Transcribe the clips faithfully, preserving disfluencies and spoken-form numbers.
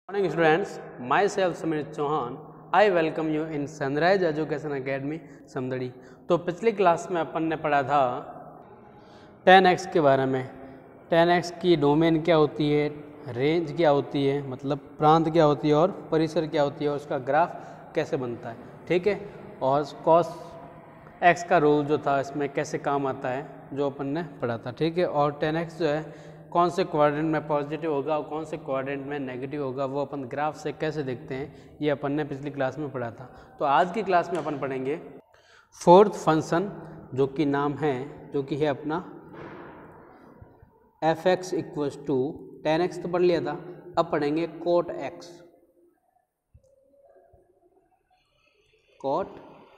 Morning students, myself Samir Chauhan. I welcome you in Sunrise Education Academy Samdari. तो पिछली class में अपन ने पढ़ा था टेन एक्स के बारे में। टेन एक्स की डोमेन क्या होती है, रेंज क्या होती है, मतलब प्रांत क्या होती है और परिसर क्या होती है और उसका ग्राफ कैसे बनता है, ठीक है। और कॉस एक्स का रूल जो था इसमें कैसे काम आता है जो अपन ने पढ़ा था, ठीक है। और टेन एक्स जो है कौन से क्वाड्रेंट में पॉजिटिव होगा और कौन से क्वाड्रेंट में नेगेटिव होगा वो अपन ग्राफ से कैसे देखते हैं, ये अपन ने पिछली क्लास में पढ़ा था। तो आज की क्लास में अपन पढ़ेंगे फोर्थ फंक्शन जो कि नाम है जो कि है अपना F X equals to tan X तो पढ़ लिया था। अब पढ़ेंगे cot X. Cot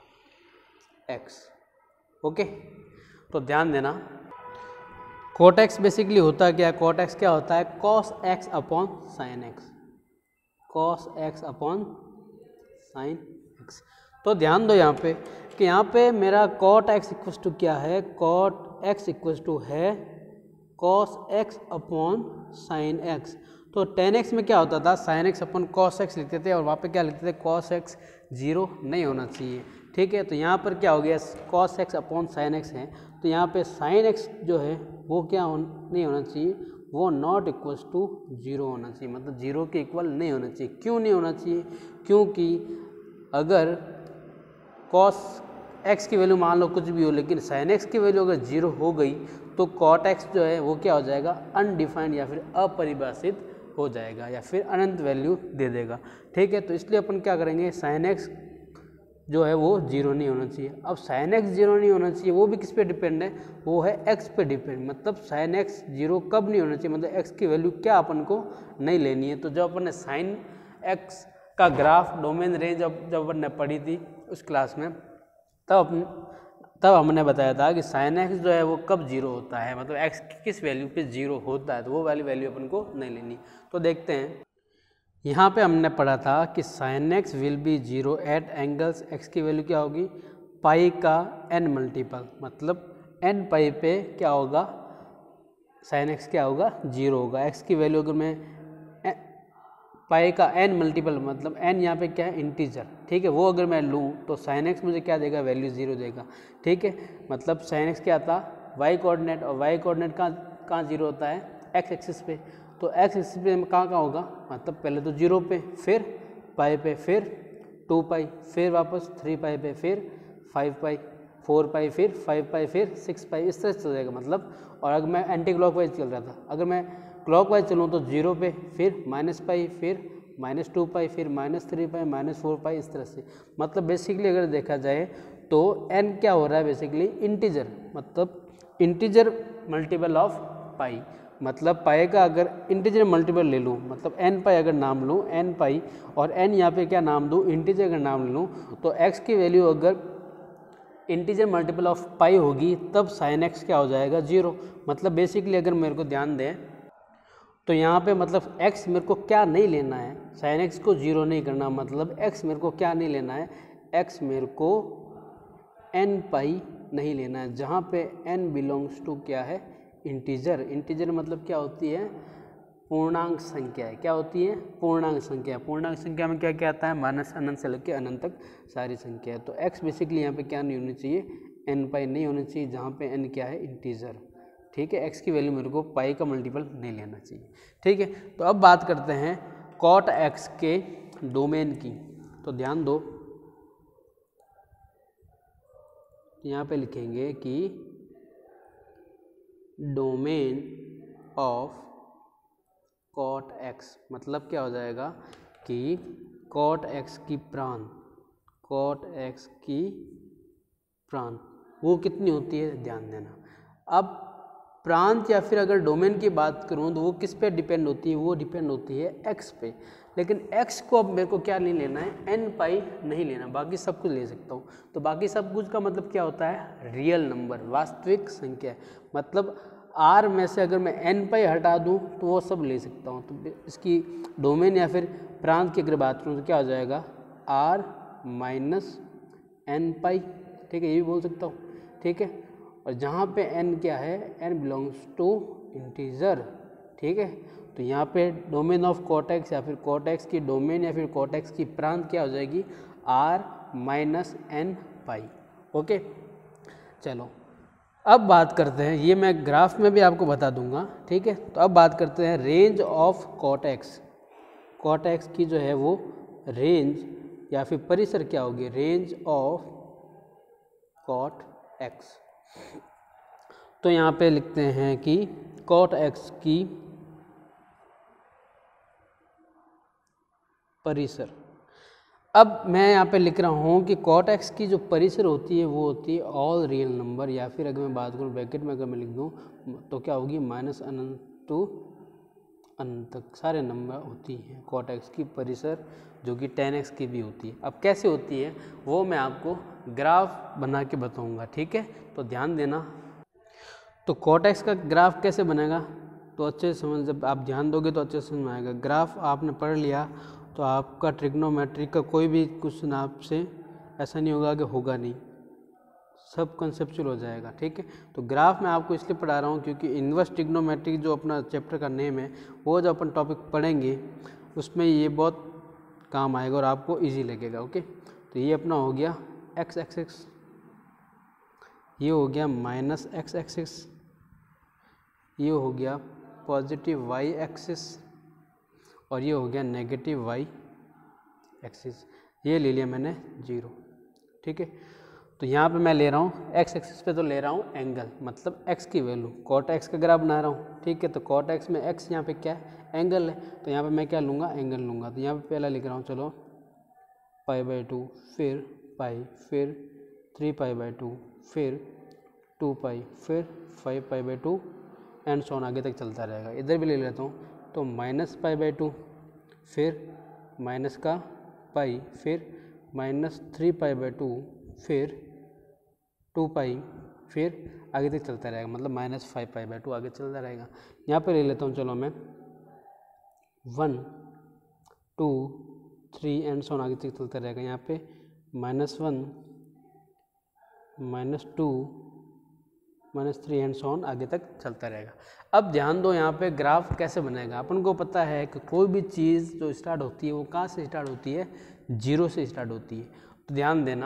X, okay. तो ध्यान देना, कोट एक्स बेसिकली होता क्या है, कोट एक्स क्या होता है, cos x upon sine X, cos x upon sine X. तो ध्यान दो यहाँ पे कि यहाँ पे मेरा कोट एक्स इक्वल्स टू क्या है, कोट एक्स इक्वल्स टू है cos x upon sine X. तो टेन एक्स में क्या होता था, sine X upon cos X लिखते थे और वहाँ पे क्या लिखते थे, कॉस एक्स जीरो नहीं होना चाहिए, ठीक है। तो यहाँ पर क्या हो गया, cos x upon sine X है, तो यहाँ पे साइन एक्स जो है वो क्या हो, नहीं होना चाहिए, वो नॉट इक्वल्स टू जीरो होना चाहिए, मतलब जीरो के इक्वल नहीं होना चाहिए। क्यों नहीं होना चाहिए, क्योंकि अगर कॉस एक्स की वैल्यू मान लो कुछ भी हो लेकिन साइन एक्स की वैल्यू अगर जीरो हो गई तो कॉट एक्स जो है वो क्या हो जाएगा, अनडिफाइंड या फिर अपरिभाषित हो जाएगा या फिर अनंत वैल्यू दे देगा, ठीक है। तो इसलिए अपन क्या करेंगे, साइन एक्स जो है वो जीरो नहीं होना चाहिए। अब साइन एक्स जीरो नहीं होना चाहिए, वो भी किस पे डिपेंड है, वो है एक्स पे डिपेंड। मतलब साइन एक्स जीरो कब नहीं होना चाहिए, मतलब एक्स की वैल्यू क्या अपन को नहीं लेनी है। तो जब अपन ने साइन एक्स का ग्राफ डोमेन रेंज जब जब अपन ने पढ़ी थी उस क्लास में, तब अपन तब हमने बताया था कि साइन एक्स जो है वो कब जीरो होता है, मतलब एक्स किस वैल्यू पे जीरो होता है, तो वो वाली वैल्यू अपन को नहीं लेनी। तो देखते हैं, यहाँ पे हमने पढ़ा था कि sine x will be zero at angles, x की वैल्यू क्या होगी, पाई का एन मल्टीपल, मतलब एन पाई पे क्या होगा, साइन एक्स क्या होगा, जीरो होगा। एक्स की वैल्यू अगर मैं पाई का एन मल्टीपल, मतलब एन यहाँ पे क्या है, इंटीजर, ठीक है, वो अगर मैं लूँ तो साइन एक्स मुझे क्या देगा, वैल्यू जीरो देगा, ठीक है। मतलब साइन एक्स क्या था, वाई कोऑर्डिनेट, और वाई कोऑर्डिनेट कहाँ कहाँ जीरो होता है, एक्स एक्सिस पे। तो एक्स एक्सिस पे कहाँ कहाँ होगा, मतलब पहले तो जीरो पे, फिर पाई पे, फिर टू पाई, फिर वापस थ्री पाई पे, फिर फाइव पाई, फोर पाई, फिर फाइव पाई, फिर सिक्स पाई, इस तरह से चल जाएगा मतलब। और अगर मैं एंटी क्लॉकवाइज चल रहा था, अगर मैं क्लॉकवाइज चलूँ तो जीरो पे, फिर माइनस पाई, फिर माइनस टू पाई, फिर minus three pi, minus four pi, इस तरह से। मतलब बेसिकली अगर देखा जाए तो एन क्या हो रहा है, बेसिकली इंटीजर, मतलब इंटीजर मल्टीपल ऑफ पाई। मतलब पाई का अगर इंटीजर मल्टीपल ले लूँ, मतलब एन पाई अगर नाम लूँ, एन पाई, और एन यहाँ पे क्या नाम दूँ, इंटीजर अगर नाम लूँ, तो एक्स की वैल्यू अगर इंटीजर मल्टीपल ऑफ पाई होगी तब साइन एक्स क्या हो जाएगा, जीरो। मतलब बेसिकली अगर मेरे को ध्यान दें तो यहाँ पे मतलब x मेरे को क्या नहीं लेना है, साइन एक्स को जीरो नहीं करना, मतलब x मेरे को क्या नहीं लेना है, x मेरे को n पाई नहीं लेना है, जहाँ पे n बिलोंग्स टू क्या है, इंटीजर। इंटीजर मतलब क्या होती है, पूर्णांक संख्या है। क्या होती है, पूर्णांक संख्या। पूर्णांक संख्या में क्या क्या आता है, माइनस अनंत से लेकर अनंत तक सारी संख्या है। तो x बेसिकली यहाँ पे क्या नहीं होनी चाहिए, n पाई नहीं होनी चाहिए, जहाँ पे n क्या है, इंटीजर, ठीक है। x की वैल्यू मेरे को पाई का मल्टीपल नहीं लेना चाहिए, ठीक है। तो अब बात करते हैं कॉट x के डोमेन की। तो ध्यान दो, यहाँ पे लिखेंगे कि डोमेन ऑफ कॉट x, मतलब क्या हो जाएगा कि कॉट x की प्रांत, कॉट x की प्रांत वो कितनी होती है, ध्यान देना। अब प्रांत या फिर अगर डोमेन की बात करूं तो वो किस पे डिपेंड होती है, वो डिपेंड होती है x पे। लेकिन x को अब मेरे को क्या नहीं लेना है, n पाई नहीं लेना, बाकी सब कुछ ले सकता हूँ। तो बाकी सब कुछ का मतलब क्या होता है, रियल नंबर, वास्तविक संख्या। मतलब r में से अगर मैं n पाई हटा दूँ तो वो सब ले सकता हूँ। तो इसकी डोमेन या फिर प्रांत की अगर बात करूँ तो क्या हो जाएगा, r माइनस एन पाई, ठीक है, ये भी बोल सकता हूँ, ठीक है। और जहाँ पे n क्या है, n बिलोंग्स टू इंटीजर, ठीक है। तो यहाँ पे डोमेन ऑफ कॉट एक्स या फिर कॉट एक्स की डोमेन या फिर कॉट एक्स की प्रांत क्या हो जाएगी, R minus n pi. Okay, चलो अब बात करते हैं, ये मैं ग्राफ में भी आपको बता दूंगा, ठीक है। तो अब बात करते हैं range of cot x. Cot x की जो है वो रेंज या फिर परिसर क्या होगी, रेंज ऑफ कॉट एक्स। तो यहाँ पे लिखते हैं कि कॉट एक्स की परिसर। अब मैं यहाँ पे लिख रहा हूँ कि कॉट एक्स की जो परिसर होती है वो होती है ऑल रियल नंबर, या फिर अगर मैं बात करूँ ब्रैकेट में अगर मैं लिख दूँ तो क्या होगी, माइनस अनंत टू अनंत तक सारे नंबर होती हैं कॉट एक्स की परिसर, जो कि टेन एक्स की भी होती है। अब कैसे होती है वो मैं आपको ग्राफ बना के बताऊँगा, ठीक है, तो ध्यान देना। तो कॉट एक्स का ग्राफ कैसे बनेगा तो अच्छे से समझ, जब आप ध्यान दोगे तो अच्छे से समझ में आएगा। ग्राफ आपने पढ़ लिया तो आपका ट्रिग्नोमेट्रिक का कोई भी क्वेश्चन आपसे ऐसा नहीं होगा कि होगा नहीं, सब कंसेप्चुअल हो जाएगा, ठीक है। तो ग्राफ मैं आपको इसलिए पढ़ा रहा हूँ क्योंकि इन्वर्स ट्रिग्नोमेट्रिक जो अपना चैप्टर का नेम है, वो जब अपन टॉपिक पढ़ेंगे उसमें ये बहुत काम आएगा और आपको इजी लगेगा। ओके, तो ये अपना हो गया एक्स एक्सिस, ये हो गया माइनस एक्स एक्सिस, ये हो गया पॉजिटिव वाई एक्सिस, और ये हो गया नेगेटिव वाई एक्सिस। ये ले लिया मैंने जीरो, ठीक है। तो यहाँ पे मैं ले रहा हूँ एक्स एक्सिस पे तो ले रहा हूँ एंगल, मतलब एक्स की वैल्यू, कॉट एक्स का ग्राफ बना रहा हूँ, ठीक है। तो कॉट एक्स में एक्स यहाँ पे क्या है, एंगल है, तो यहाँ पे मैं क्या लूँगा, एंगल लूँगा। तो यहाँ पे पहला लिख रहा हूँ, चलो पाई बाई टू, फिर पाई, फिर थ्री पाई बाई टू, फिर टू पाई, फिर five pi by two and so on आगे तक चलता रहेगा। इधर भी ले लेता हूँ, तो माइनस पाई बाई टू, फिर माइनस का पाई, फिर minus three pi by two, फिर टू पाई, फिर आगे तक चलता रहेगा, मतलब minus five pi by two आगे चलता रहेगा। यहाँ पे ले लेता हूँ, चलो मैं one two three and so on आगे तक चलता रहेगा। यहाँ पे minus one, minus two, minus three and so on आगे तक चलता रहेगा। अब ध्यान दो, यहाँ पे ग्राफ कैसे बनेगा। अपन को पता है कि कोई भी चीज़ जो स्टार्ट होती है वो कहाँ से स्टार्ट होती है, जीरो से स्टार्ट होती है। तो ध्यान देना,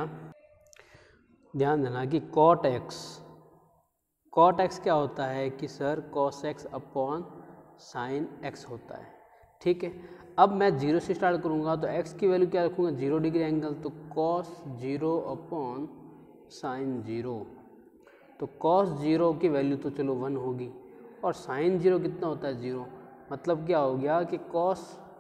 ध्यान देना कि कॉट एक्स, कॉट एक्स क्या होता है कि sir cos x upon sine x होता है, ठीक है। अब मैं जीरो से स्टार्ट करूँगा तो एक्स की वैल्यू क्या रखूँगा, जीरो डिग्री एंगल, तो cos zero upon sine zero. तो कॉस जीरो की वैल्यू तो चलो वन होगी, और साइन जीरो कितना होता है, जीरो। मतलब क्या हो गया कि कॉस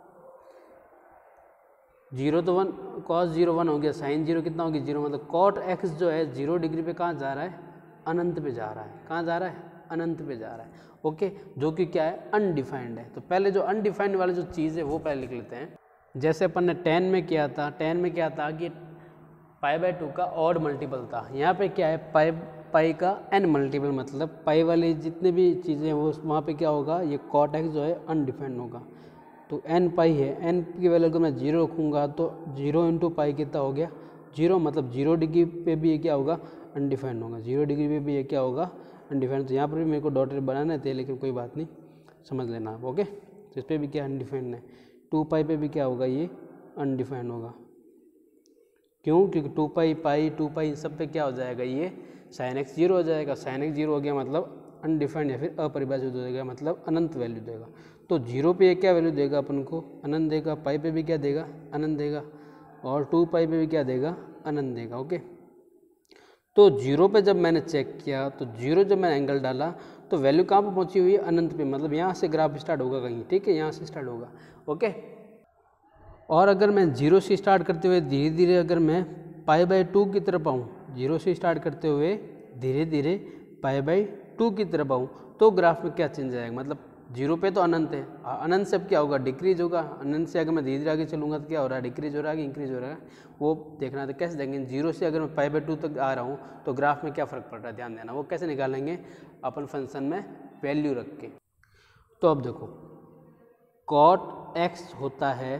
जीरो तो वन, कॉस जीरो वन हो गया, साइन जीरो कितना होगी, जीरो। मतलब कॉट एक्स जो है जीरो डिग्री पे कहाँ जा रहा है, अनंत पे जा रहा है। कहाँ जा रहा है, अनंत पे जा रहा है। ओके, जो कि क्या है, अनडिफाइंड है। तो पहले जो अनडिफाइंड वाली जो चीज़ है वो पहले लिख लेते हैं। जैसे अपन ने टेन में किया था, टेन में क्या था कि पाई बाई टू का ऑड मल्टीपल था। यहाँ पे क्या है, पाई पाई का एन मल्टीपल, मतलब पाई वाली जितने भी चीज़ें हैं वो वहाँ पे क्या होगा, ये कॉट एक्स जो है अनडिफाइंड होगा। तो एन पाई है, एन की वैल्यू अगर मैं जीरो रखूँगा तो जीरो इंटू पाई कितना हो गया, जीरो। मतलब जीरो डिग्री पे भी ये क्या होगा, अनडिफाइंड होगा। जीरो डिग्री पे भी ये क्या होगा, अनडिफाइंड। तो यहाँ पर भी मेरे को डॉटेड बनाने थे, लेकिन कोई बात नहीं, समझ लेना आप। ओके, तो इस पर भी क्या अनडिफाइंड है। टू पाई पे भी क्या होगा, ये अनडिफाइंड होगा। क्यों, क्योंकि टू पाई पाई टू पाई इन सब पे क्या हो जाएगा, ये साइन एक्स जीरो हो जाएगा। साइन एक्स जीरो हो गया मतलब अनडिफाइंड या फिर अपरिभाषित हो जाएगा, मतलब अनंत वैल्यू देगा। तो जीरो पे ये क्या वैल्यू देगा अपन को, अनंत देगा। पाई पे भी क्या देगा, अनंत देगा। और टू पाई पे भी क्या देगा, अनंत देगा। ओके, तो जीरो पे जब मैंने चेक किया तो जीरो जब मैंने एंगल डाला तो वैल्यू कहाँ पर पहुँची हुई है, अनंत पे। मतलब यहाँ से ग्राफ स्टार्ट होगा कहीं, ठीक है, यहाँ से स्टार्ट होगा। ओके, और अगर मैं जीरो से स्टार्ट करते हुए धीरे धीरे अगर मैं पाई बाई टू की तरफ आऊँ, जीरो से स्टार्ट करते हुए धीरे धीरे पाई बाई टू की तरफ आऊँ, तो ग्राफ में क्या चेंज आएगा। मतलब जीरो पे तो अनंत है, अनंत से अब क्या होगा, डिक्रीज होगा। अनंत से अगर मैं धीरे धीरे आगे चलूँगा तो क्या हो रहा है, डिक्रीज हो रहा है कि इंक्रीज हो रहा है, वो देखना है। तो कैसे देखेंगे, जीरो से अगर मैं पाई बाई टू तक आ रहा हूँ तो ग्राफ में क्या फ़र्क पड़ रहा है, ध्यान देना। वो कैसे निकालेंगे, अपन फंक्शन में वैल्यू रख के। तो अब देखो, कॉट एक्स होता है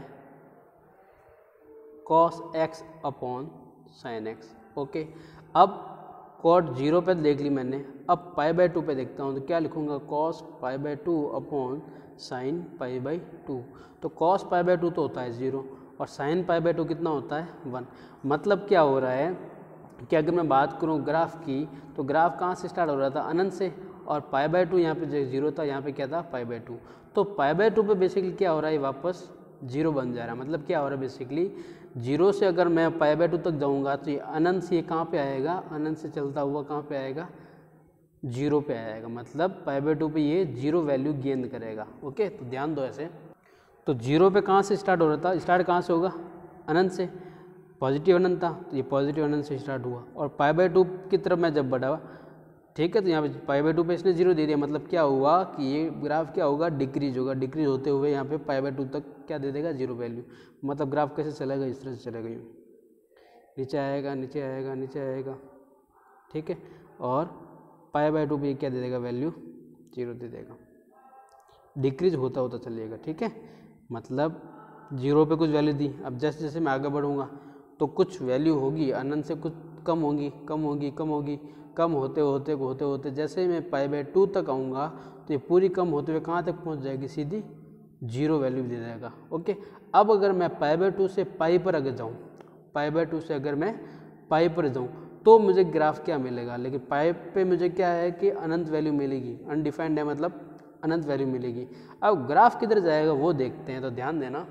cos x upon sine x. Okay, अब कॉट जीरो पे देख ली मैंने, अब पाई बाई टू पे देखता हूँ तो क्या लिखूँगा, cos pi by two upon sine pi by two. तो कॉस पाई बाई टू तो होता है ज़ीरो और साइन पाई बाई टू कितना होता है वन। मतलब क्या हो रहा है कि अगर मैं बात करूँ ग्राफ की तो ग्राफ कहाँ से स्टार्ट हो रहा था, अनंत से, और पाई बाई टू यहाँ पे जीरो था, यहाँ पे क्या था पाई बाई टू। तो पाई बाई टू पे बेसिकली क्या हो रहा है, वापस जीरो बन जा रहा है। मतलब क्या हो रहा है, बेसिकली जीरो से अगर मैं पाई बाई टू तक जाऊँगा तो ये अनंत से ये कहाँ पे आएगा, अनंत से चलता हुआ कहाँ पे आएगा, जीरो पे आएगा। मतलब पाई बाई टू पे ये जीरो वैल्यू गेन करेगा। ओके, तो ध्यान दो ऐसे। तो जीरो पे कहाँ से स्टार्ट हो रहा था, स्टार्ट कहाँ से होगा, अनंत से, पॉजिटिव अनंत था तो ये पॉजिटिव अनंत से स्टार्ट हुआ और पाई बाई टू की तरफ मैं जब बढ़ा, ठीक है, तो यहाँ पे पाई बाई टू पे इसने जीरो दे दिया। मतलब क्या हुआ कि ये ग्राफ क्या होगा, डिक्रीज होगा, डिक्रीज होते हुए यहाँ पे पाई बाई टू तक क्या दे देगा, जीरो वैल्यू। मतलब ग्राफ कैसे चलेगा, इस तरह से चलेगा, यूँ नीचे आएगा नीचे आएगा नीचे आएगा, ठीक है, और पाई बाई टू पे क्या दे देगा, वैल्यू जीरो दे देगा, डिक्रीज होता होता चलेगा। ठीक है, मतलब जीरो पे कुछ वैल्यू दी, अब जैसे जैसे मैं आगे बढ़ूँगा तो कुछ वैल्यू होगी, अनंत से कुछ कम होगी कम होगी कम होगी कम होते होते होते होते जैसे ही मैं पाई बाई टू तक आऊँगा तो ये पूरी कम होते हुए कहाँ तक पहुँच जाएगी, सीधी जीरो वैल्यू दे जाएगा। ओके, अब अगर मैं पाई बाई टू से पाई पर अगर जाऊँ, पाई बाई टू से अगर मैं पाई पर जाऊँ तो मुझे ग्राफ क्या मिलेगा, लेकिन पाई पे मुझे क्या है कि अनंत वैल्यू मिलेगी, अनडिफाइंड है मतलब अनंत वैल्यू मिलेगी। अब ग्राफ किधर जाएगा वो देखते हैं, तो ध्यान देना।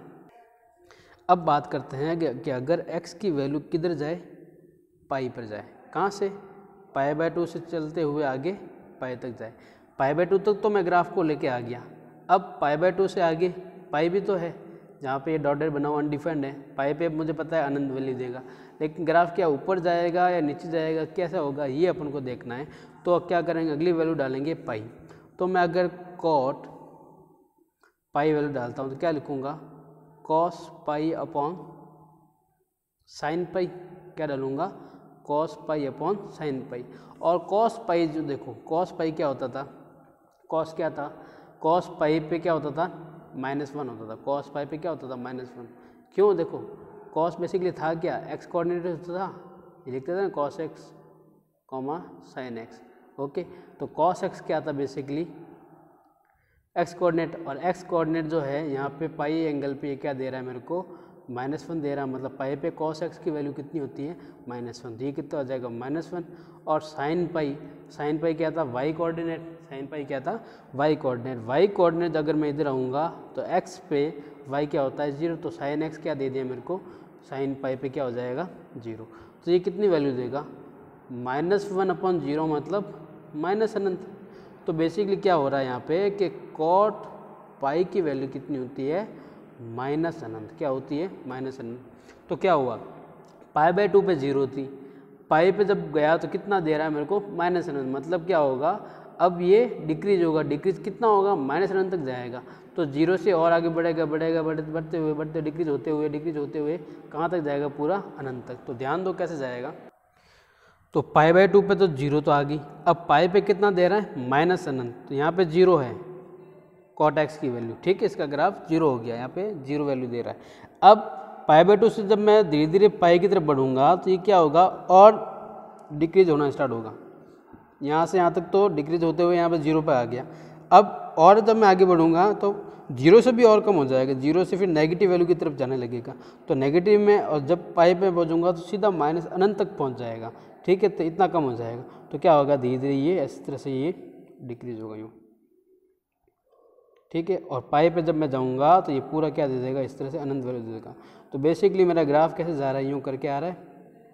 अब बात करते हैं कि, कि अगर x की वैल्यू किधर जाए, पाई पर जाए, कहाँ से, पाई बाई टू से चलते हुए आगे पाई तक जाए। पाई बाई टू तक तो मैं ग्राफ को लेके आ गया, अब पाई बाई टू से आगे पाई भी तो है, जहाँ पे ये डॉटेड बना हुआ अनडिफाइंड है, पाई पे मुझे पता है अनंत वैल्यू देगा, लेकिन ग्राफ क्या ऊपर जाएगा या नीचे जाएगा, कैसा होगा ये अपन को देखना है। तो क्या करेंगे, अगली वैल्यू डालेंगे पाई। तो मैं अगर कॉट पाई वैल्यू डालता हूँ तो क्या लिखूँगा, cos pi upon sine pi, क्या डालूँगा, cos pi upon sine pi. और कॉस पाई जो देखो, कॉस पाई क्या होता था, कॉस क्या था, कॉस पाई पे क्या होता था, माइनस वन होता था, कॉस पाई पे क्या होता था, माइनस वन। क्यों, देखो कॉस बेसिकली था क्या, एक्स कोऑर्डिनेट होता था, ये लिखते थे ना cos x comma sine x. Okay, तो कॉस एक्स क्या था, बेसिकली एक्स कोऑर्डिनेट, और एक्स कोऑर्डिनेट जो है यहाँ पे पाई एंगल पे ये क्या दे रहा है मेरे को, माइनस वन दे रहा है। मतलब पाई पे कॉस एक्स की वैल्यू कितनी होती है, माइनस वन, तो ये कितना हो जाएगा, माइनस वन। और साइन पाई, साइन पाई क्या था, वाई कोऑर्डिनेट, साइन पाई क्या था, वाई कोऑर्डिनेट। वाई कोऑर्डिनेट अगर मैं इधर आऊँगा तो एक्स पे वाई क्या होता है, जीरो, तो साइन एक्स क्या दे दिया मेरे को, साइन पाई पे क्या हो जाएगा, जीरो। तो ये कितनी वैल्यू देगा, माइनस वन अपॉन जीरो, मतलब माइनस अनंत। तो बेसिकली क्या हो रहा है यहाँ पे कि कॉट पाई की वैल्यू कितनी होती है, माइनस अनंत, क्या होती है, माइनस अनंत। तो क्या हुआ, पाई बाई टू पे जीरो थी, पाई पे जब गया तो कितना दे रहा है मेरे को, माइनस अनंत। मतलब क्या होगा, अब ये डिक्रीज होगा, डिक्रीज कितना होगा, माइनस अनंत तक जाएगा। तो जीरो से और आगे बढ़ेगा बढ़ेगा बढ़ते बढ़ते हुए बढ़ते डिक्रीज होते हुए डिक्रीज होते हुए कहाँ तक जाएगा, पूरा अनंत तक। तो ध्यान दो कैसे जाएगा। तो पाई बाई टू पे तो जीरो तो आ गई, अब पाई पे कितना दे रहा है, माइनस अनंत, तो यहाँ पे जीरो है कॉट एक्स की वैल्यू, ठीक है, इसका ग्राफ जीरो हो गया, यहाँ पे जीरो वैल्यू दे रहा है। अब पाई बाई टू से जब मैं धीरे धीरे पाई की तरफ बढ़ूंगा तो ये क्या होगा, और डिक्रीज होना स्टार्ट होगा, यहाँ से यहाँ तक तो डिक्रीज होते हुए यहाँ पे जीरो पे आ गया। अब और जब मैं आगे बढ़ूंगा तो जीरो से भी और कम हो जाएगा, जीरो से फिर नेगेटिव वैल्यू की तरफ जाने लगेगा, तो नेगेटिव में, और जब पाई पे पहुँचूंगा तो सीधा माइनस अनंत तक पहुँच जाएगा, ठीक है, तो इतना कम हो जाएगा। तो क्या होगा, धीरे धीरे ये इस तरह से ये डिक्रीज होगा यूँ, ठीक है। और पाई पे जब मैं जाऊंगा तो ये पूरा क्या दे देगा, इस तरह से अनंत वैल्यू दे देगा। तो बेसिकली मेरा ग्राफ कैसे जा रहा है, यूँ करके आ रहा है,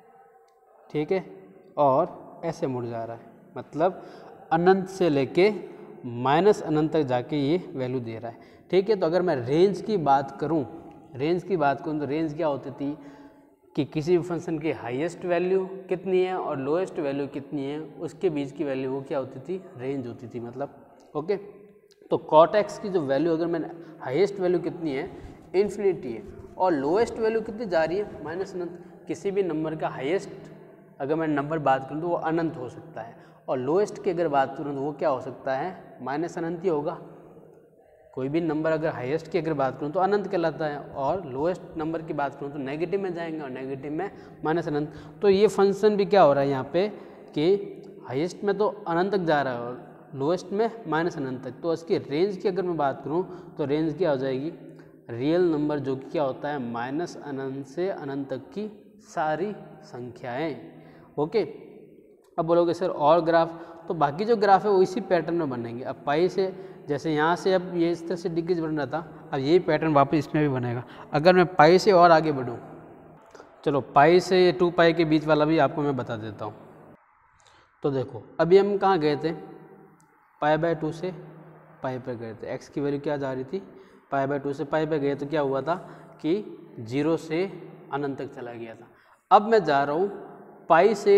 ठीक है, और ऐसे मुड़ जा रहा है, मतलब अनंत से लेके माइनस अनंत तक जाके ये वैल्यू दे रहा है, ठीक है। तो अगर मैं रेंज की बात करूँ, रेंज की बात करूँ तो रेंज क्या होती थी कि किसी भी फंक्शन की हाईएस्ट वैल्यू कितनी है और लोएस्ट वैल्यू कितनी है, उसके बीच की वैल्यू वो क्या होती थी, रेंज होती थी, मतलब। ओके, तो कॉट एक्स की जो वैल्यू, अगर मैंने हाईएस्ट वैल्यू कितनी है, इन्फिनिटी है, और लोएस्ट वैल्यू कितनी जा रही है, माइनस अनंत। किसी भी नंबर का हाईएस्ट अगर मैं नंबर बात करूँ तो वो अनंत हो सकता है, और लोएस्ट की अगर बात करूँ तो वो क्या हो सकता है, माइनस अनंत ही होगा। कोई भी नंबर अगर हाईएस्ट की अगर बात करूँ तो अनंत कहलाता है, और लोएस्ट नंबर की बात करूँ तो नेगेटिव में जाएंगे, और नेगेटिव में माइनस अनंत। तो ये फंक्शन भी क्या हो रहा है यहाँ पे, कि हाईएस्ट में तो अनंत तक जा रहा है और लोएस्ट में माइनस अनंत तक, तो इसकी रेंज की अगर मैं बात करूं तो रेंज क्या हो जाएगी, रियल नंबर जो कि क्या होता है माइनस अनंत से अनंत तक की सारी संख्याएं। ओके, अब बोलोगे सर और ग्राफ, तो बाकी जो ग्राफ है वो इसी पैटर्न में बनेंगे। अब पाई से जैसे यहाँ से अब ये इस तरह से डिक्रीज बन रहा था, अब यही पैटर्न वापस इसमें भी बनेगा। अगर मैं पाई से और आगे बढ़ूँ, चलो पाई से टू पाई के बीच वाला भी आपको मैं बता देता हूँ। तो देखो अभी हम कहाँ गए थे, पाई बाय टू से पाई पे गए थे, एक्स की वैल्यू क्या जा रही थी, पाई बाय टू से पाई पे गए तो क्या हुआ था कि जीरो से अनंत तक चला गया था। अब मैं जा रहा हूँ पाई से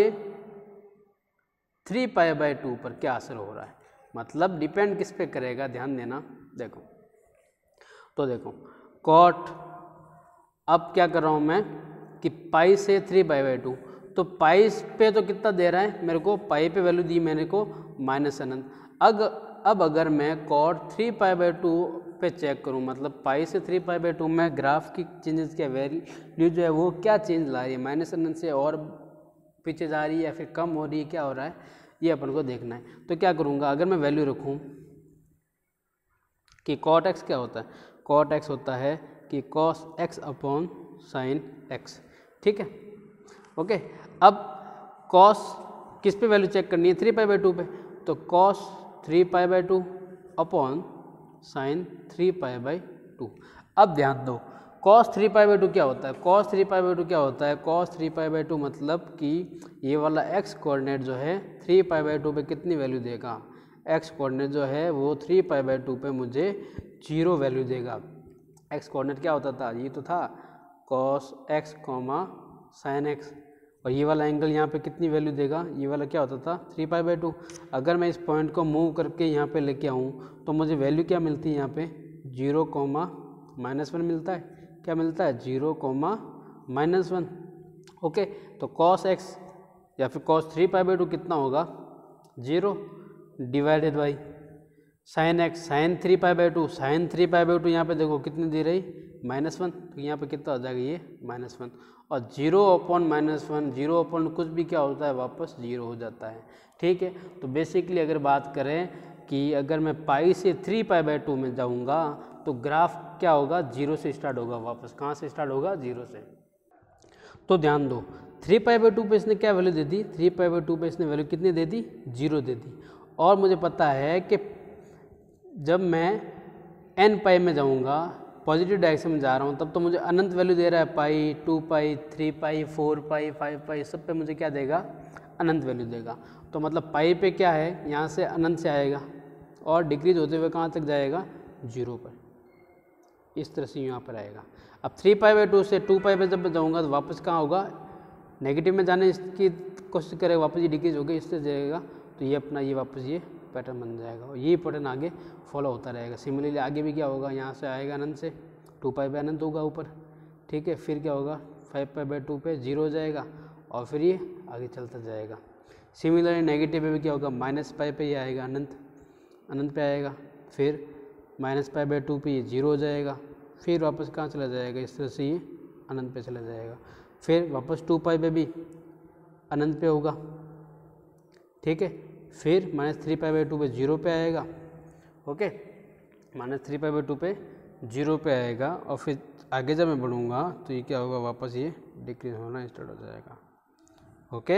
थ्री पाई बाय टू पर क्या असर हो रहा है, मतलब डिपेंड किस पे करेगा, ध्यान देना। देखो तो देखो कॉट, अब क्या कर रहा हूँ मैं कि पाई से थ्री पाई बाय टू, तो पाई पे तो कितना दे रहा है मेरे को, पाई पे वैल्यू दी मैंने को माइनस अनंत। अग अब अगर मैं cot three pi by two पे चेक करूँ, मतलब पाई से थ्री पाई बाय टू में ग्राफ की चेंजेस क्या वैल्यू जो है वो क्या चेंज ला रही है, माइनस अनंत से और पीछे जा रही है या फिर कम हो रही है, क्या हो रहा है ये अपन को देखना है। तो क्या करूँगा, अगर मैं वैल्यू रखूँ कि कॉट एक्स क्या होता है, कॉट एक्स होता है कि cos x upon sine x, ठीक है। ओके, अब कॉस किस पे वैल्यू चेक करनी है, थ्री पाई बाई टू पे, तो cos three pi by two upon sine three pi by two. अब ध्यान दो cos three pi by two क्या होता है, cos three pi by two क्या होता है, cos three pi by two मतलब कि ये वाला एक्स कोऑर्डिनेट जो है थ्री पाई बाई टू पे कितनी वैल्यू देगा, एक्स कोऑर्डिनेट जो है वो थ्री पाई बाई टू पे मुझे जीरो वैल्यू देगा। एक्स कोऑर्डिनेट क्या होता था, ये तो था cos x comma sine x, और ये वाला एंगल यहाँ पे कितनी वैल्यू देगा, ये वाला क्या होता था थ्री पाई बाई टू। अगर मैं इस पॉइंट को मूव करके यहाँ पे लेके आऊँ तो मुझे वैल्यू क्या मिलती है, यहाँ पे जीरो कॉमा माइनस वन मिलता है, क्या मिलता है zero comma minus one. Okay, तो कॉस एक्स या फिर cos three pi by two कितना होगा, zero divided by sine x, sine three pi by two, sine three pi by two यहाँ पे देखो कितनी दे रही माइनस वन, तो यहाँ पे कितना हो जाएगा ये माइनस वन, और zero upon minus one, zero upon कुछ भी क्या होता है वापस जीरो हो जाता है, ठीक है। तो बेसिकली अगर बात करें कि अगर मैं पाई से थ्री पाई बाई टू में जाऊँगा तो ग्राफ क्या होगा, जीरो से स्टार्ट होगा, वापस कहाँ से स्टार्ट होगा, जीरो से। तो ध्यान दो थ्री पाई बाई टू पे इसने क्या वैल्यू दे दी, थ्री पाई बाई टू पे इसने वैल्यू कितनी दे दी, जीरो दे दी। और मुझे पता है कि जब मैं एन पाई में जाऊँगा, पॉजिटिव डायरेक्शन में जा रहा हूँ, तब तो मुझे अनंत वैल्यू दे रहा है, pi, two pi, three pi, four pi, five pi, सब पे मुझे क्या देगा, अनंत वैल्यू देगा। तो मतलब पाई पे क्या है, यहाँ से अनंत से आएगा और डिक्रीज होते हुए कहाँ तक जाएगा, जीरो पर, इस तरह से यहाँ पर आएगा। अब थ्री पाई बाई टू से टू पाई पे जब मैं जाऊँगा तो वापस कहाँ होगा, नेगेटिव में जाने की कोशिश करेगा, वापस ये डिक्रीज होगा, इससे जाएगा, तो ये अपना ये वापस ये पैटर्न बन जाएगा और ये पैटर्न आगे फॉलो होता रहेगा। सिमिलरली आगे भी क्या होगा, यहाँ से आएगा अनंत से, टू पाई बाई अनंत होगा ऊपर, ठीक है, फिर क्या होगा फाइव पाई बाई टू पे जीरो हो जाएगा और फिर ये आगे चलता जाएगा। सिमिलरली नेगेटिव में भी क्या होगा, माइनस पाई पे ये आएगा अनंत, अनंत पे आएगा, फिर माइनस पाई बाई टू पे ये जीरो हो जाएगा, फिर वापस कहाँ चला जाएगा, इस तरह से ये अनंत पे चला जाएगा, फिर वापस टू पाई पे भी अनंत पे होगा, ठीक है, फिर minus three pi by two पे जीरो पे आएगा, okay, minus three pi by two पे जीरो पे आएगा और फिर आगे जब मैं बढ़ूँगा तो ये क्या होगा, वापस ये डिक्रीज होना स्टार्ट हो जाएगा। ओके,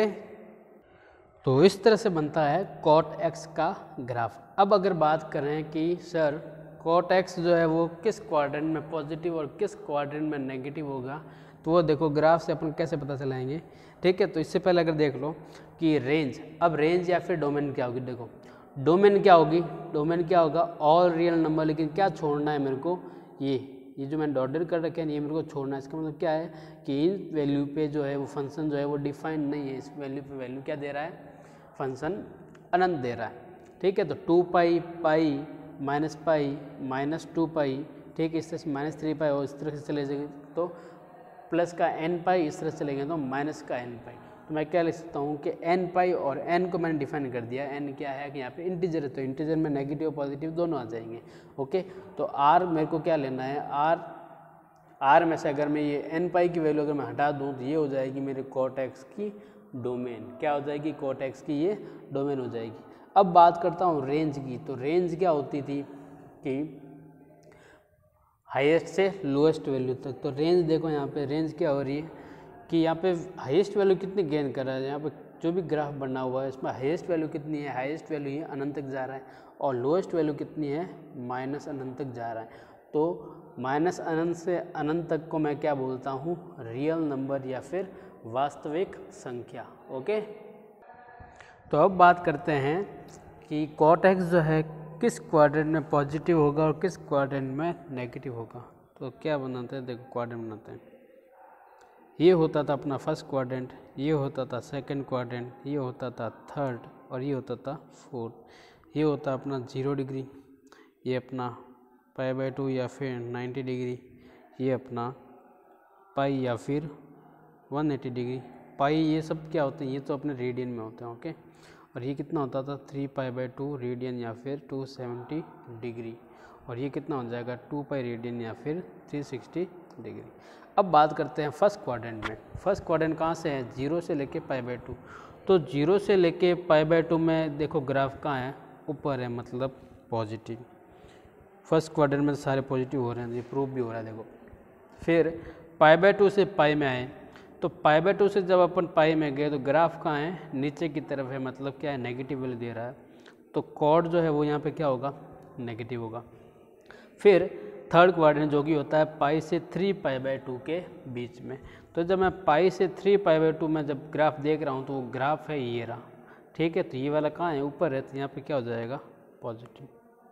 तो इस तरह से बनता है कॉट एक्स का ग्राफ। अब अगर बात करें कि सर कॉट एक्स जो है वो किस क्वाड्रेंट में पॉजिटिव और किस क्वाड्रेंट में नेगेटिव होगा, तो वो देखो ग्राफ से अपन कैसे पता चलाएंगे, ठीक है। तो इससे पहले अगर देख लो कि रेंज, अब रेंज या फिर डोमेन क्या होगी, देखो डोमेन क्या होगी, डोमेन क्या होगा, ऑल रियल नंबर, लेकिन क्या छोड़ना है मेरे को, ये ये जो मैंने डॉटेड कर रखे हैं ये मेरे को छोड़ना है। इसका मतलब क्या है कि इन वैल्यू पे जो है वो फंक्शन जो है वो डिफाइन नहीं है, इस वैल्यू पे वैल्यू क्या दे रहा है, फंक्शन अनंत दे रहा है, ठीक है। तो two pi pi minus pi minus two pi, ठीक है, इस तरह से माइनस थ्री पाई और इस तरह से चले जाएंगे तो प्लस का एन पाई, इस तरह से चलेंगे तो माइनस का एन पाई। तो मैं क्या लिख सकता हूँ कि एन पाई और एन को मैंने डिफाइन कर दिया, एन क्या है कि यहाँ पे इंटीजर है, तो इंटीजर में नेगेटिव पॉजिटिव दोनों आ जाएंगे। ओके, तो आर मेरे को क्या लेना है, आर आर में से अगर मैं ये एन पाई की वैल्यू अगर मैं हटा दूँ तो ये हो जाएगी मेरे कॉट एक्स की डोमेन, क्या हो जाएगी, कॉट एक्स की ये डोमेन हो जाएगी। अब बात करता हूँ रेंज की। तो रेंज क्या होती थी कि हाईएस्ट से लोएस्ट वैल्यू तक। तो रेंज देखो यहाँ पे रेंज क्या हो रही है कि यहाँ पे हाईएस्ट वैल्यू कितनी गेन कर रहा है, यहाँ पे जो भी ग्राफ बना हुआ है इसमें हाईएस्ट वैल्यू कितनी है, हाईएस्ट वैल्यू ही अनंत तक जा रहा है, और लोएस्ट वैल्यू कितनी है, माइनस अनंत तक जा रहा है। तो माइनस अनंत से अनंत तक को मैं क्या बोलता हूँ, रियल नंबर या फिर वास्तविक संख्या। ओके, तो अब बात करते हैं कि कॉट एक्स जो है किस क्वाड्रेंट में पॉजिटिव होगा और किस क्वाड्रेंट में नेगेटिव होगा। तो क्या बनाते हैं, देखो क्वाड्रेंट बनाते हैं। ये होता था अपना फर्स्ट क्वाड्रेंट, ये होता था सेकंड क्वाड्रेंट, ये होता था थर्ड, और ये होता था फोर्थ। ये होता अपना जीरो डिग्री, ये अपना पाई बाई टू या फिर नाइन्टी डिग्री, ये अपना पाई या फिर वन एटी डिग्री। पाई ये सब क्या होते हैं, ये तो अपने रेडियन में होते हैं। ओके, और ये कितना होता था, three pi by two radian या फिर टू सेवेंटी डिग्री, और ये कितना हो जाएगा, टू पाई रेडियन या फिर थ्री सिक्सटी डिग्री। अब बात करते हैं फर्स्ट क्वाड्रेंट में। फर्स्ट क्वाड्रेंट कहाँ से है, जीरो से लेके पाई बाई टू। तो जीरो से लेके पाई बाई टू में देखो ग्राफ कहाँ है, ऊपर है, मतलब पॉजिटिव। फर्स्ट क्वाड्रेंट में सारे पॉजिटिव हो रहे हैं, ये प्रूफ भी हो रहा है। देखो फिर पाई बाई टू से पाई में आए, तो पाई बाई टू से जब अपन पाई में गए तो ग्राफ कहाँ है, नीचे की तरफ है, मतलब क्या है, नेगेटिव वैल्यू दे रहा है। तो कॉड जो है वो यहाँ पे क्या होगा, नेगेटिव होगा। फिर थर्ड क्वाड्रेंट जो कि होता है पाई से थ्री पाई बाई टू के बीच में। तो जब मैं पाई से थ्री पाई बाई टू में जब ग्राफ देख रहा हूँ तो वो ग्राफ है ये रहा, ठीक है। तो ये वाला कहाँ है, ऊपर है, तो यहाँ पे क्या हो जाएगा, पॉजिटिव।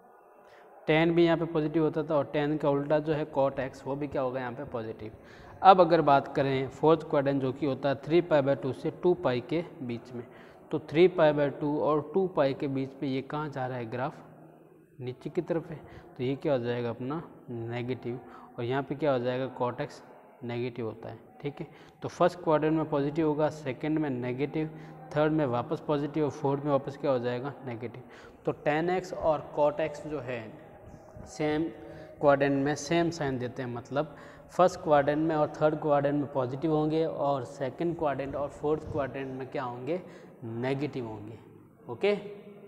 टेन भी यहाँ पे पॉजिटिव होता था, और टेन का उल्टा जो है कॉट एक्स, वो भी क्या होगा यहाँ पे पॉजिटिव। अब अगर बात करें फोर्थ क्वाड्रेंट जो कि होता है थ्री पाई बाई टू से टू पाई के बीच में, तो थ्री पाई बाई टू और टू पाई के बीच में ये कहाँ जा रहा है ग्राफ, नीचे की तरफ है। तो ये क्या हो जाएगा अपना नेगेटिव, और यहाँ पे क्या हो जाएगा, कॉट एक्स नेगेटिव होता है, ठीक है। तो फर्स्ट क्वाड्रेंट में पॉजिटिव होगा, सेकंड में नेगेटिव, थर्ड में वापस पॉजिटिव, और फोर्थ में वापस क्या हो जाएगा, नेगेटिव। तो टेन एक्स और कॉट एक्स जो है सेम क्वाड्रेंट में सेम साइन देते हैं, मतलब फर्स्ट क्वाड्रेंट में और थर्ड क्वाड्रेंट में पॉजिटिव होंगे, और सेकंड क्वाड्रेंट और फोर्थ क्वाड्रेंट में क्या होंगे, नेगेटिव होंगे। ओके,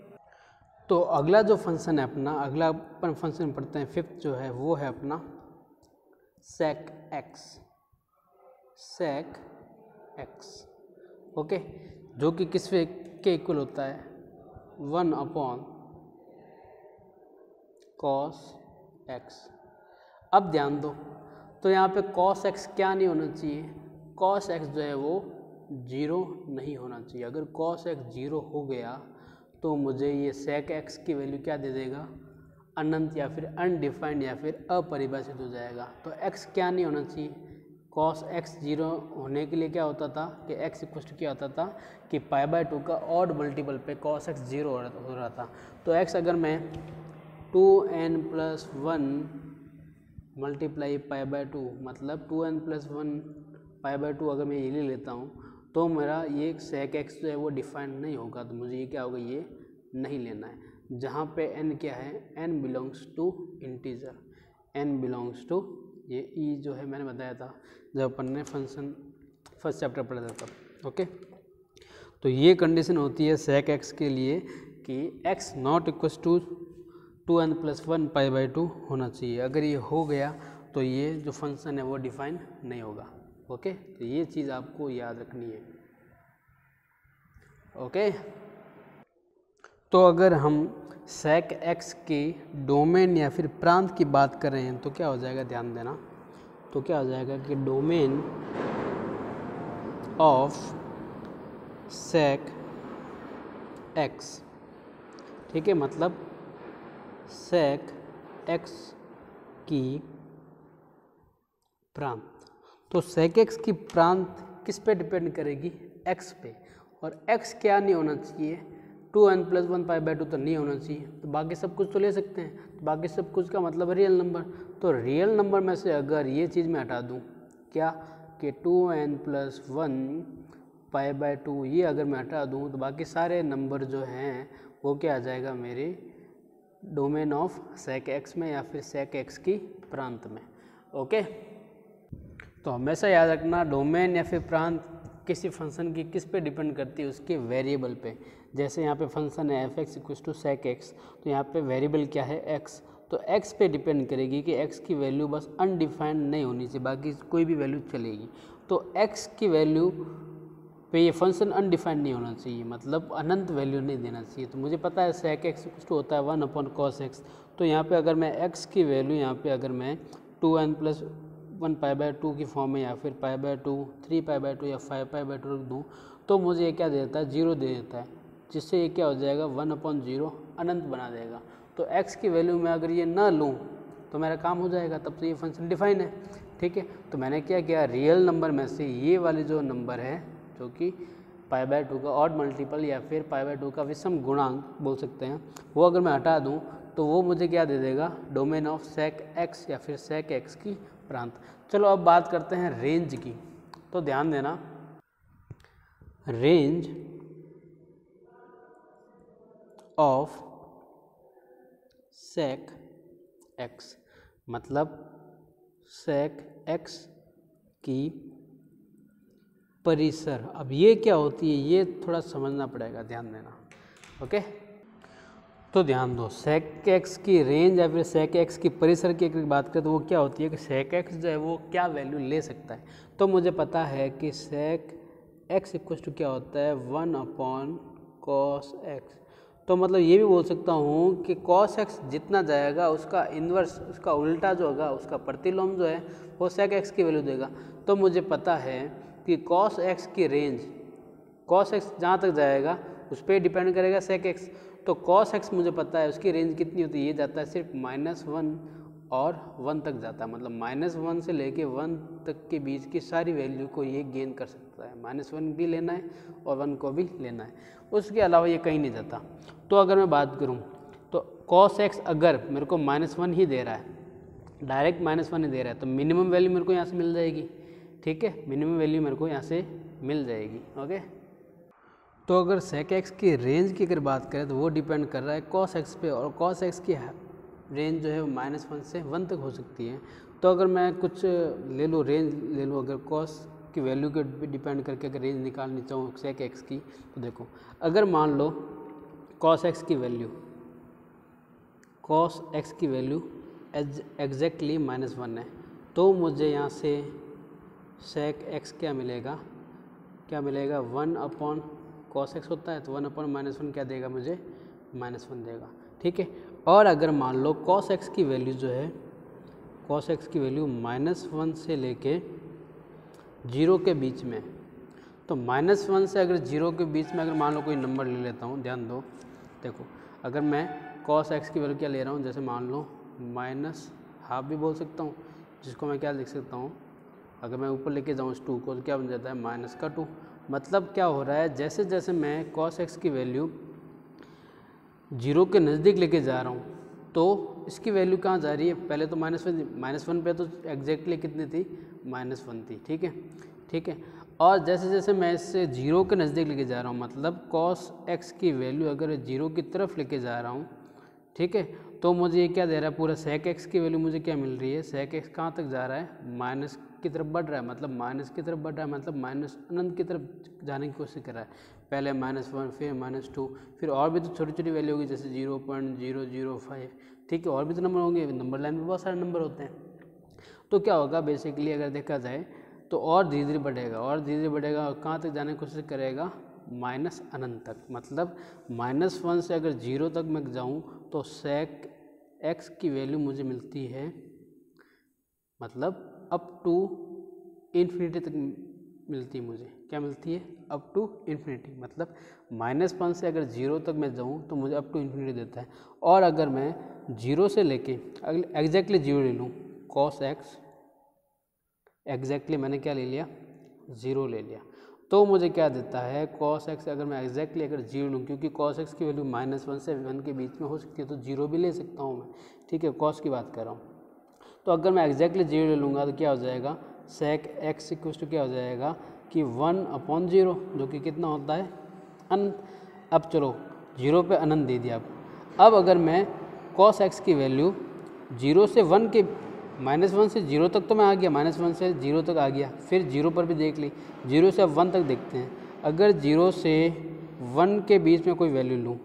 तो अगला जो फंक्शन है अपना, अगला अपन फंक्शन पढ़ते हैं फिफ्थ जो है, वो है अपना sec x, sec x. Okay, जो कि किस के इक्वल होता है, वन अपॉन कॉस एक्स। अब ध्यान दो, तो यहाँ पे कॉस एक्स क्या नहीं होना चाहिए, कॉस एक्स जो है वो जीरो नहीं होना चाहिए। अगर कॉस एक्स जीरो हो गया तो मुझे ये सेक एक्स की वैल्यू क्या दे देगा, अनंत या फिर अनडिफाइंड या फिर अपरिभाषित हो जाएगा। तो एक्स क्या नहीं होना चाहिए, कॉस एक्स जीरो होने के लिए क्या होता था कि एक्स इक्वल टू क्या होता था कि पाई बाय टू का ऑड मल्टीपल पे कॉस एक्स जीरो हो रहा था। तो एक्स अगर मैं two n plus one multiply pi by two, मतलब two n plus one pi by two अगर मैं ये ले लेता हूँ तो मेरा ये सेक एक्स जो है वो डिफाइंड नहीं होगा। तो मुझे ये क्या होगा, ये नहीं लेना है। जहाँ पे n क्या है, n belongs to integer, n belongs to ये e जो है मैंने बताया था जब अपन ने फंक्शन फर्स्ट चैप्टर पढ़ा था तब। ओके, तो ये कंडीशन होती है सेक एक्स के लिए कि x not equal to two n plus one pi by two होना चाहिए। अगर ये हो गया तो ये जो फंक्शन है वो डिफाइन नहीं होगा। ओके, तो ये चीज़ आपको याद रखनी है। ओके, तो अगर हम सेक एक्स के डोमेन या फिर प्रांत की बात कर रहे हैं तो क्या हो जाएगा, ध्यान देना। तो क्या हो जाएगा कि डोमेन ऑफ सेक एक्स, ठीक है, मतलब सेक एक्स की प्रांत। तो सेक एक्स की प्रांत किस पे डिपेंड करेगी, एक्स पे। और एक्स क्या नहीं होना चाहिए, two n plus one pi by two तो नहीं होना चाहिए। तो बाकी सब कुछ तो ले सकते हैं, तो बाकी सब कुछ का मतलब रियल नंबर। तो रियल नंबर में से अगर ये चीज़ मैं हटा दूँ क्या कि two n plus one pi by two, ये अगर मैं हटा दूँ तो बाकी सारे नंबर जो हैं वो क्या आ जाएगा मेरे डोमेन ऑफ सेक एक्स में या फिर सेक एक्स की प्रांत में। ओके, तो हमेशा याद रखना डोमेन या फिर प्रांत किसी फंक्शन की किस पे डिपेंड करती है, उसके वेरिएबल पे। जैसे यहाँ पे फंक्शन है f x equals to sec x, तो यहाँ पे वेरिएबल क्या है एक्स, तो एक्स पे डिपेंड करेगी कि एक्स की वैल्यू बस अनडिफाइंड नहीं होनी चाहिए, बाकी कोई भी वैल्यू चलेगी। तो एक्स की वैल्यू पे ये फंक्शन अनडिफाइंड नहीं होना चाहिए, मतलब अनंत वैल्यू नहीं देना चाहिए। तो मुझे पता है सेक एक्स इक्वस टू होता है वन अपॉन कॉस एक्स, तो यहाँ पे अगर मैं एक्स की वैल्यू यहाँ पे अगर मैं two n plus one pi by two की फॉर्म में या फिर pi by two, three pi by two या फाइव पाई बाय टू रख दूँ, तो मुझे ये क्या दे देता है, जीरो दे देता है, जिससे ये क्या हो जाएगा, वन अपॉन जीरो अनंत बना देगा। तो x की वैल्यू में अगर ये ना लूँ तो मेरा काम हो जाएगा, तब तो ये फंक्शन डिफाइन है। ठीक है, तो मैंने क्या किया, रियल नंबर में से ये वाली जो नंबर है जो कि पाई बाय टू का ऑड मल्टीपल या फिर पाई बाय टू का विषम गुणांक बोल सकते हैं, वो अगर मैं हटा दूँ तो वो मुझे क्या दे देगा, डोमेन ऑफ सेक एक्स या फिर सेक एक्स की प्रांत। चलो अब बात करते हैं रेंज की। तो ध्यान देना, रेंज ऑफ सेक एक्स मतलब सेक एक्स की परिसर। अब ये क्या होती है, ये थोड़ा समझना पड़ेगा, ध्यान देना। ओके, तो ध्यान दो, सेक एक्स की रेंज या फिर सेक एक्स की परिसर की अगर बात करें तो वो क्या होती है कि सेक एक्स जो है वो क्या वैल्यू ले सकता है। तो मुझे पता है कि सेक एक्स इक्वल टू क्या होता है, वन अपॉन कॉस एक्स। तो मतलब ये भी बोल सकता हूँ कि कॉस एक्स जितना जाएगा उसका इन्वर्स, उसका उल्टा जो होगा, उसका प्रतिलोम जो है वो सेक एक्स की वैल्यू देगा। तो मुझे पता है कि कॉस एक्स की रेंज, कॉस एक्स जहाँ तक जाएगा उस पर डिपेंड करेगा सेक एक्स। तो कॉस एक्स मुझे पता है उसकी रेंज कितनी होती है, ये जाता है सिर्फ माइनस वन और वन तक जाता है, मतलब माइनस वन से लेके वन तक के बीच की सारी वैल्यू को ये गेन कर सकता है। माइनस वन भी लेना है और वन को भी लेना है, उसके अलावा ये कहीं नहीं जाता। तो अगर मैं बात करूँ तो कॉस एक्स अगर मेरे को माइनस वन ही दे रहा है, डायरेक्ट माइनस वन ही दे रहा है, तो मिनिमम वैल्यू मेरे को यहाँ से मिल जाएगी। ठीक है, मिनिमम वैल्यू मेरे को यहाँ से मिल जाएगी। ओके, तो अगर सेक एक्स की रेंज की अगर बात करें तो वो डिपेंड कर रहा है कॉस एक्स पे, और कॉस एक्स की रेंज जो है वो माइनस वन से वन तक हो सकती है। तो अगर मैं कुछ ले लूँ, रेंज ले लूँ, अगर कॉस की वैल्यू के डिपेंड करके अगर रेंज निकालनी चाहूँ सेक एक्स की, तो देखो अगर मान लो कॉस एक्स की वैल्यू, कॉस एक्स की वैल्यू एग्जैक्टली माइनस वन है, तो मुझे यहाँ से सेक एक्स क्या मिलेगा, क्या मिलेगा, वन अपॉन कॉस एक्स होता है तो वन अपॉन माइनस वन क्या देगा मुझे, माइनस वन देगा। ठीक है, और अगर मान लो कॉस एक्स की वैल्यू जो है, कॉस एक्स की वैल्यू माइनस वन से लेके जीरो के बीच में, तो माइनस वन से अगर जीरो के बीच में अगर मान लो कोई नंबर ले लेता हूँ, ध्यान दो, देखो अगर मैं कॉस एक्स की वैल्यू क्या ले रहा हूँ, जैसे मान लो माइनस हाफ भी बोल सकता हूँ, जिसको मैं क्या लिख सकता हूँ, अगर मैं ऊपर लेके जाऊँ इस टू को तो क्या बन जाता है, माइनस का टू। मतलब क्या हो रहा है, जैसे जैसे मैं कॉस एक्स की वैल्यू जीरो के नज़दीक लेके जा रहा हूँ तो इसकी वैल्यू कहाँ जा रही है, पहले तो माइनस वन, माइनस वन पे तो एग्जैक्टली कितनी थी, माइनस वन थी। ठीक है, ठीक है, और जैसे जैसे मैं इससे जीरो के नज़दीक लेके जा रहा हूँ, मतलब कॉस एक्स की वैल्यू अगर जीरो की तरफ लेके जा रहा हूँ, ठीक है, तो मुझे ये क्या दे रहा है, पूरा सेक एक्स की वैल्यू मुझे क्या मिल रही है, सेक एक्स कहाँ तक जा रहा है, माइनस की तरफ बढ़ रहा है, मतलब माइनस की तरफ बढ़ रहा है, मतलब माइनस अनंत की तरफ जाने की कोशिश कर रहा है। पहले माइनस वन, फिर माइनस टू, फिर और भी तो छोटी छोटी वैल्यू होगी, जैसे zero point zero zero five. ठीक है, और भी तो नंबर होंगे, नंबर लाइन में बहुत सारे नंबर होते हैं। तो क्या होगा बेसिकली अगर देखा जाए तो और धीरे धीरे बढ़ेगा और धीरे धीरे बढ़ेगा, और कहाँ तक जाने की कोशिश करेगा, माइनस अनंत तक। मतलब माइनस वन से अगर जीरो तक मैं जाऊँ तो सेक एक्स की वैल्यू मुझे मिलती है, मतलब अप टू इन्फिनिटी तक मिलती है मुझे। क्या मिलती है, अप टू इन्फिनिटी। मतलब माइनस वन से अगर जीरो तक मैं जाऊँ तो मुझे अप टू इन्फिनिटी देता है। और अगर मैं जीरो से लेके एग्जैक्टली जीरो ले लूँ, कॉस एक्स एग्जैक्टली मैंने क्या ले लिया, ज़ीरो ले लिया, तो मुझे क्या देता है, कॉस एक्स अगर मैं एग्जैक्टली अगर जीरो लूँ, क्योंकि कॉस एक्स की वैल्यू माइनस वन से वन के बीच में हो सकती है, तो जीरो भी ले सकता हूँ मैं। ठीक है, कॉस की बात कर रहा हूँ। तो अगर मैं एग्जैक्टली जीरो ले लूँगा तो क्या हो जाएगा, सेक एक्स इक्वल टू क्या हो जाएगा कि वन अपॉन जीरो, जो कि कितना होता है, अनंत। अब चलो जीरो पे अनंत दे दिया। अब अब अगर मैं कॉस एक्स की वैल्यू जीरो से वन के माइनस वन से जीरो तक तो मैं आ गया, माइनस वन से जीरो तक आ गया, फिर जीरो पर भी देख ली, जीरो से अब वन तक देखते हैं। अगर जीरो से वन के बीच में कोई वैल्यू लूँ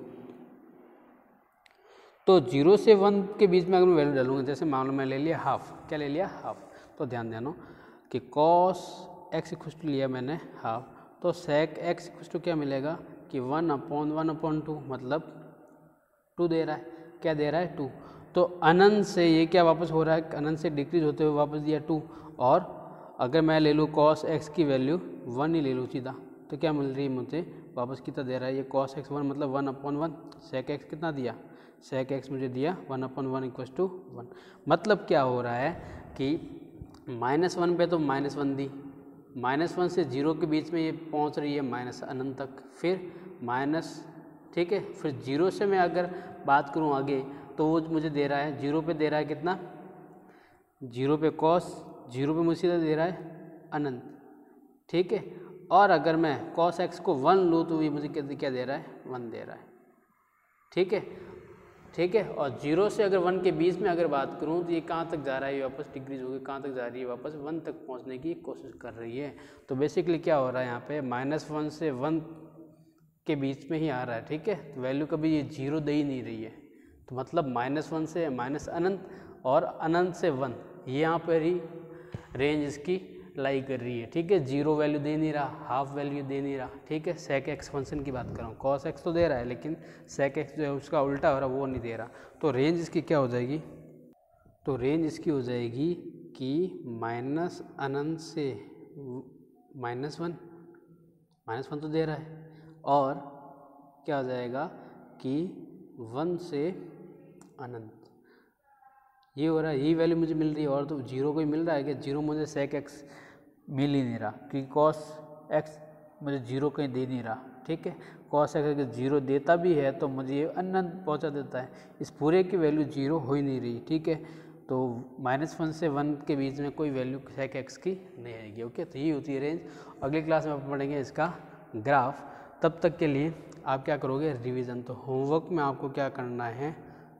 तो जीरो से वन के बीच में अगर मैं वैल्यू डालूंगा, जैसे मान लो मैं ले लिया हाफ, क्या ले लिया हाफ, तो ध्यान देना कि कॉस एक्स इक्वल टू लिया मैंने हाफ, तो सेक एक्स इक्वल टू क्या मिलेगा कि one upon one upon two, मतलब टू दे रहा है, क्या दे रहा है टू। तो अनंत से ये क्या वापस हो रहा है, अनंत से डिक्रीज होते हुए वापस दिया टू। और अगर मैं ले लूँ कॉस एक्स की वैल्यू वन ही ले लूँ सीधा, तो क्या मिल रही है मुझे वापस, कितना दे रहा है ये कॉस एक्स वन, मतलब one upon one, sec x कितना दिया, सेक एक्स मुझे दिया one upon one equal to one. मतलब क्या हो रहा है कि माइनस वन पे तो माइनस वन दी, माइनस वन से जीरो के बीच में ये पहुंच रही है माइनस अनंत तक, फिर माइनस, ठीक है, फिर जीरो से मैं अगर बात करूं आगे तो वो मुझे दे रहा है जीरो पे दे रहा है कितना, जीरो पे कॉस, जीरो पे मुझे सीधा दे रहा है अनंत, ठीक है। और अगर मैं कॉस एक्स को वन लूँ तो ये मुझे क्या दे रहा है, वन दे रहा है, ठीक है, ठीक है। और जीरो से अगर वन के बीच में अगर बात करूं तो ये कहाँ तक जा रहा है, ये वापस डिक्रीज होगी, कहाँ तक जा रही है, वापस वन तक पहुंचने की कोशिश कर रही है। तो बेसिकली क्या हो रहा है यहाँ पे, माइनस वन से वन के बीच में ही आ रहा है, ठीक है। तो वैल्यू कभी ये जीरो दे ही नहीं रही है, तो मतलब माइनस वन से माइनस अनंत और अनंत से वन, ये यहाँ पर ही रेंज इसकी लाई कर रही है, ठीक है। जीरो वैल्यू दे नहीं रहा, हाफ वैल्यू दे नहीं रहा, ठीक है। सेक एक्स फंक्शन की बात कर रहा हूँ, कॉस एक्स तो दे रहा है लेकिन सेक एक्स जो है उसका उल्टा हो रहा है, वो नहीं दे रहा। तो रेंज इसकी क्या हो जाएगी, तो रेंज इसकी हो जाएगी कि माइनस अनंत से माइनस वन, माइनस वन तो दे रहा है, और क्या हो जाएगा कि वन से अनंत, ये हो रहा है, यही वैल्यू मुझे मिल रही है। और तो जीरो को ही मिल रहा है कि जीरो मुझे सेक एक्स मिल ही नहीं रहा, क्योंकि कॉस एक्स मुझे जीरो कहीं दे नहीं रहा, ठीक है। कॉस एक्स अगर जीरो देता भी है तो मुझे ये अनंत पहुंचा देता है, इस पूरे की वैल्यू जीरो हो ही नहीं रही, ठीक है। तो माइनस वन से वन के बीच में कोई वैल्यू सेक एक्स की नहीं आएगी, ओके। तो ये होती है रेंज। अगली क्लास में आप पढ़ेंगे इसका ग्राफ। तब तक के लिए आप क्या करोगे, रिवीजन। तो होमवर्क में आपको क्या करना है,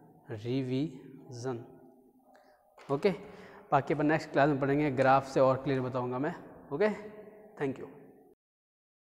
रिवीजन, ओके। बाकी अपन नेक्स्ट क्लास में पढ़ेंगे, ग्राफ से और क्लियर बताऊंगा मैं, ओके। Thank you.